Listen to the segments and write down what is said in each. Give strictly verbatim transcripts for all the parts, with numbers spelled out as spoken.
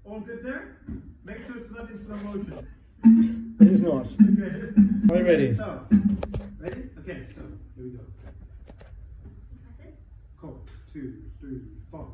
All good there? Make sure it's not in slow motion. It is not. Okay. Are you ready? So, ready? Okay, so here we go. Press it. Cool. Two, three, four.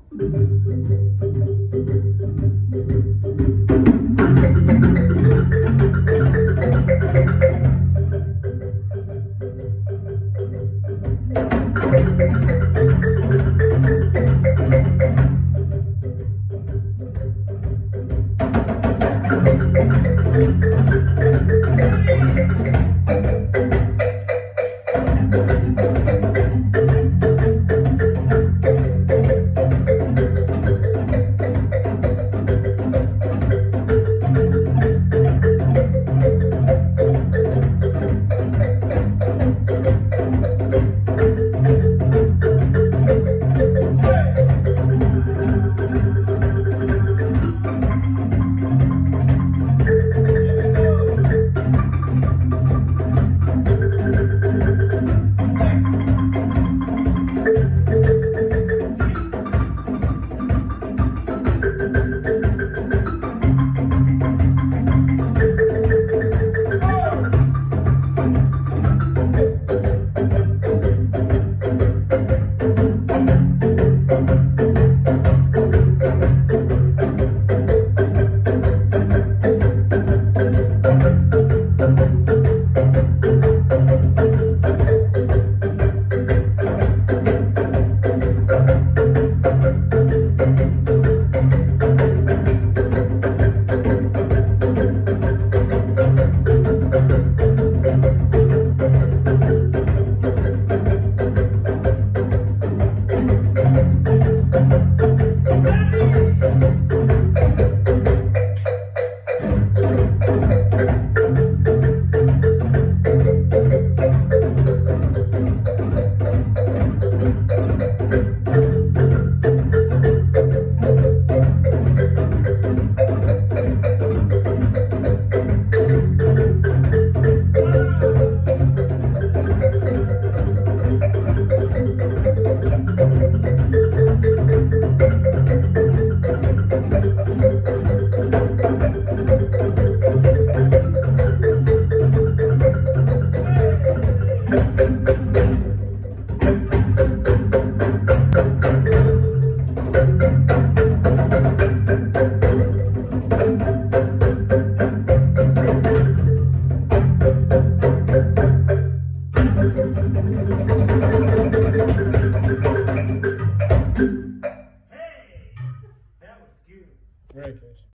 Very good.